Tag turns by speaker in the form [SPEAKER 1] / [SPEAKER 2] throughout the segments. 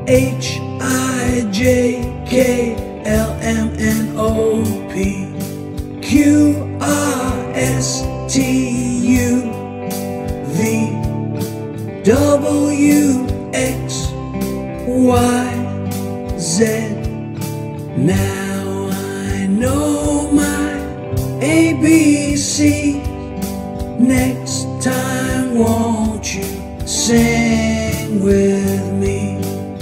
[SPEAKER 1] H-I-J-K-L-M-N-O-P Q-R-S-T-U-V-W-X-Y-Z. Now I know my ABC. Next time won't you sing with me?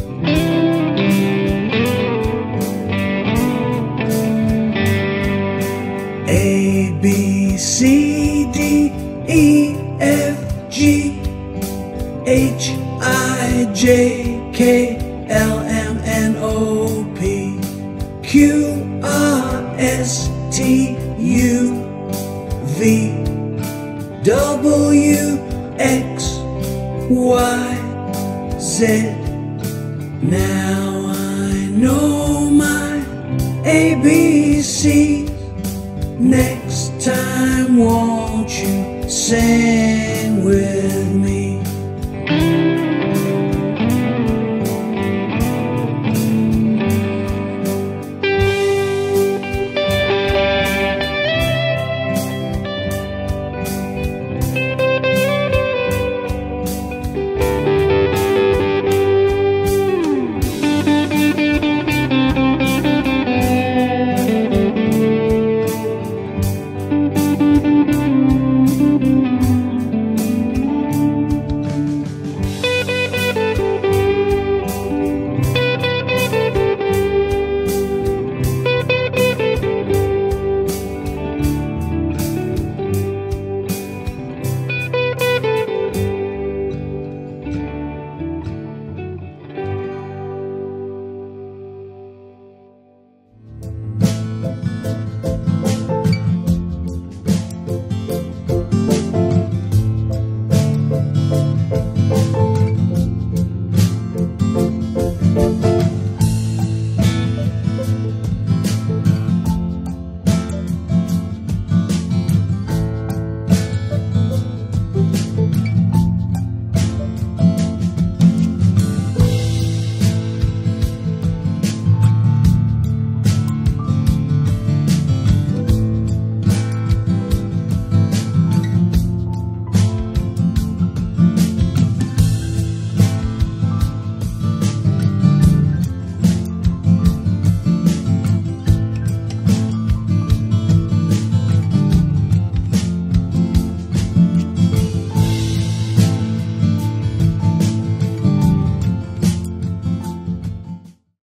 [SPEAKER 1] A, B, C, D, E, F, G, H, I, J, K, L, M, N, O, P, Q, R, S, T, U, V, W, X, Y, Z. Now I know my ABC. Next time won't you sing with me?